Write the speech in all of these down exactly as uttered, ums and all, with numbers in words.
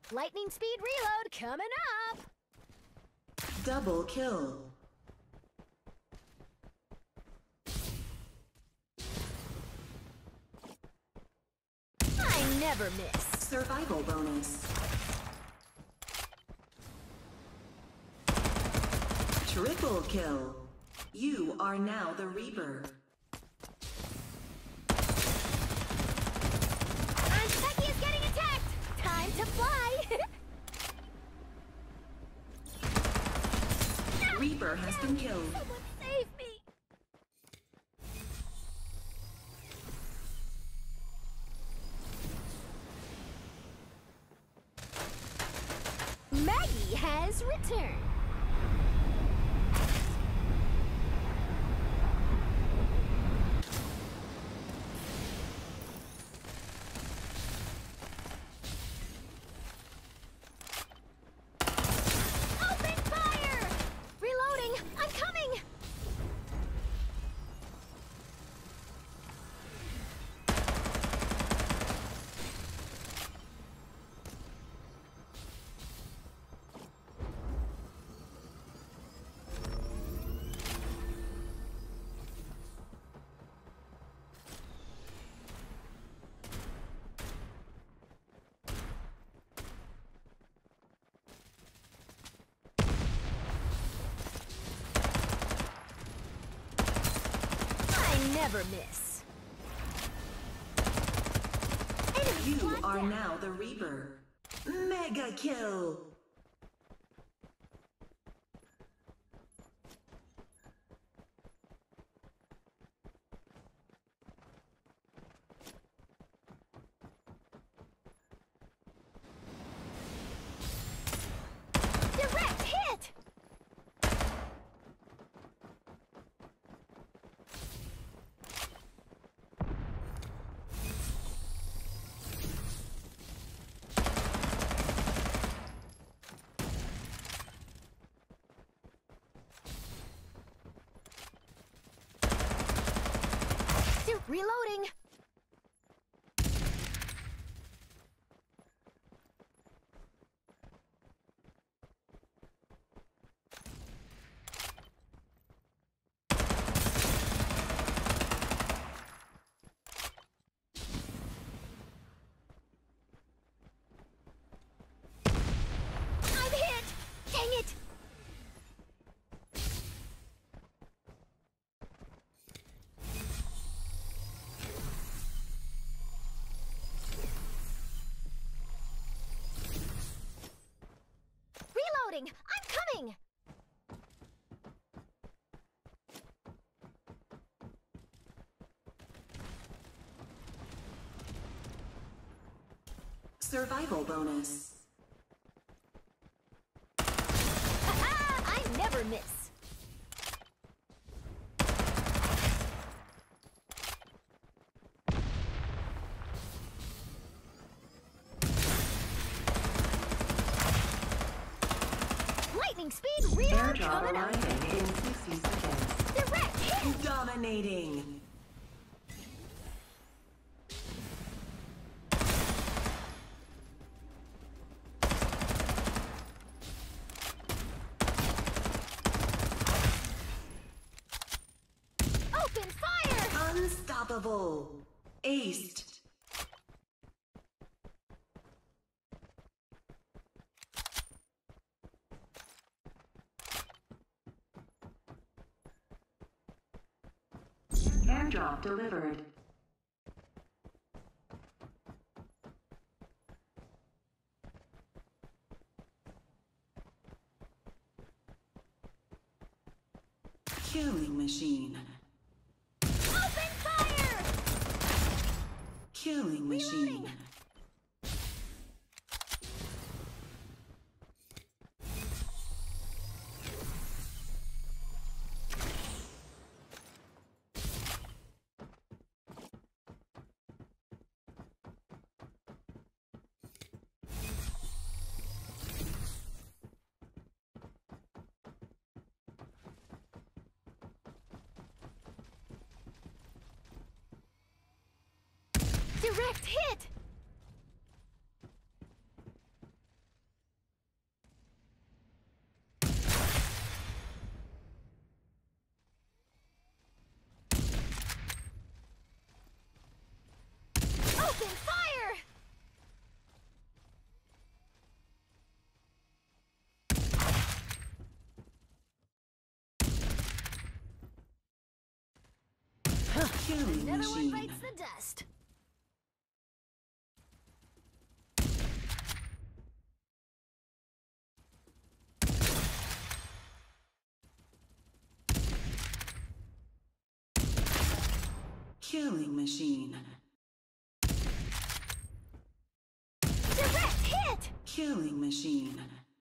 Lightning speed reload coming up! Double kill. I never miss. Survival bonus. Triple kill. You are now the Reaper. Becky is getting attacked! Time to fly! Reaper has been killed. Someone save me! Maggie has returned. Never miss. You are now the Reaper. Mega kill. Direct hit. Reloading. I'm hit. Dang it. I'm coming! Survival bonus. Ha-ha! I never miss. Speed reader coming up. In sixty seconds. Direct hit. Dominating. Open fire. Unstoppable. Aced. Airdrop delivered. Killing machine. Open fire! Killing machine. Reloading. Direct hit! Killing Another machine. one bites the dust. Killing machine. Direct hit! Killing machine.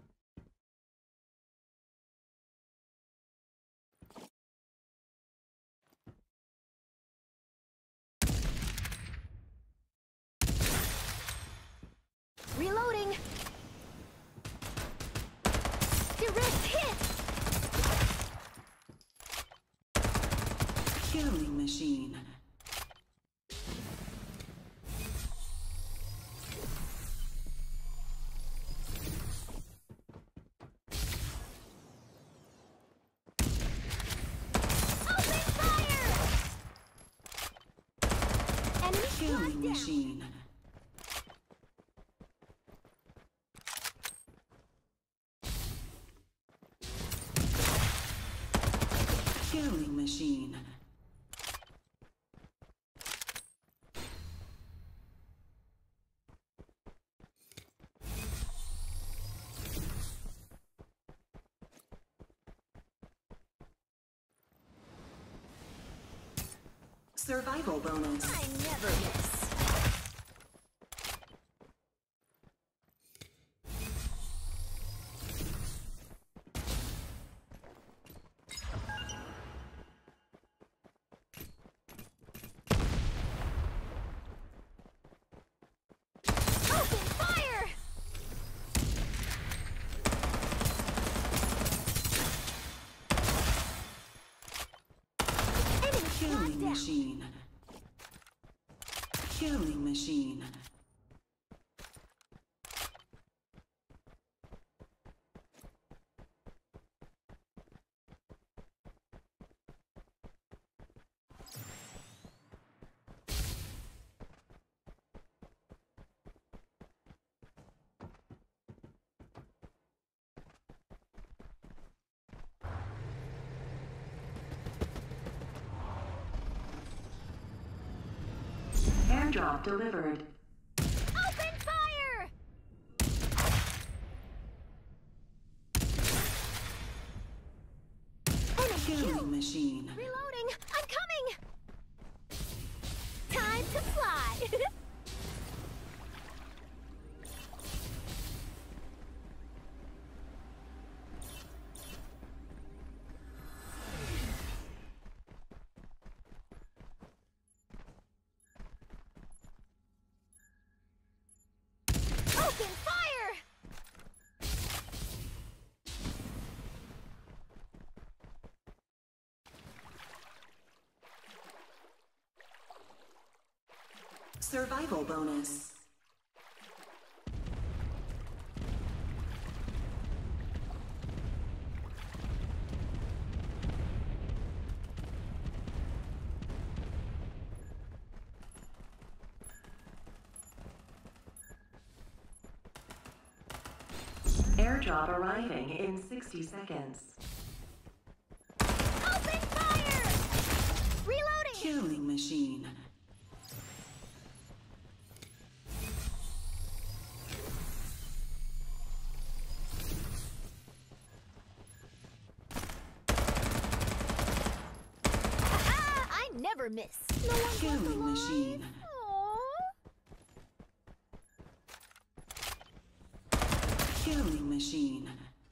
Reloading. Direct hit! Killing machine. Open fire! Enemy Killing squad down. machine. Killing machine. Survival bonus. I never miss. Open fire! Enemy squad Killing down. machine. Killing machine. Airdrop delivered. Open fire! Enemy Killing kill. machine. Reloading. I'm coming. Time to fly. Open fire! Survival bonus. Airdrop arriving in sixty seconds. Open fire! Reloading. Killing machine. Aha! I never miss. No one goes Killing alive. machine. Aww. Killing machine.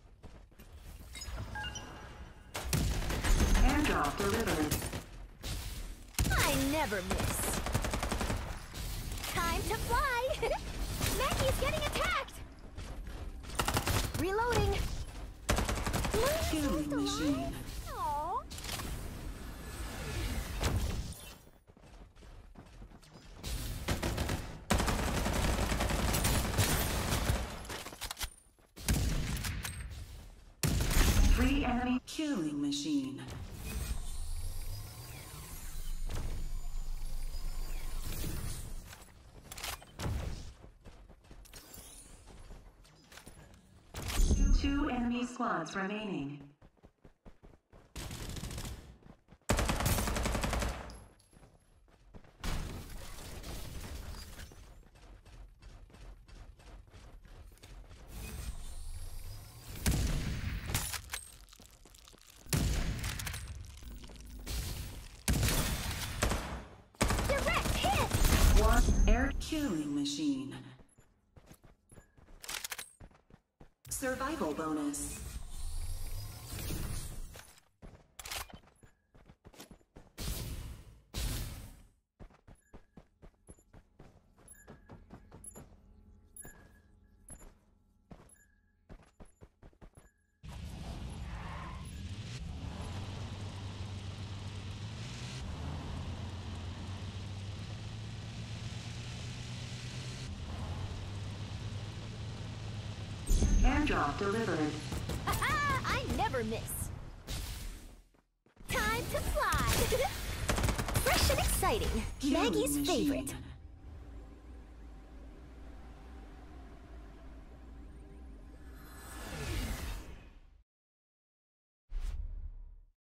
Airdrop delivered. I never miss. Time to fly. Maggie's getting attacked. Reloading. Killing machine. Aww. Three enemy. Killing machine. Two enemy squads remaining. Killing machine. Survival bonus. Airdrop delivered. Haha! I never miss. Time to fly. Fresh and exciting. Killing Maggie's machine. favorite.